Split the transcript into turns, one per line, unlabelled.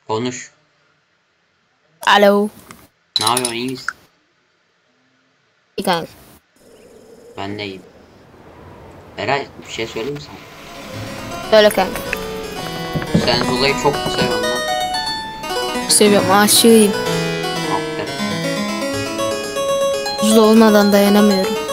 Konuş.
Alo.
Ne yapıyorsun, iyi misin?
İyi kanka.
Ben de iyiyim. Eray, bir şey söyleyeyim mi sana?
Söyle kanka.
Sen Zula'yı çok mu seviyorsun lan?
Seviyorum, aşığıyım.
Aferin.
Zul olmadan dayanamıyorum.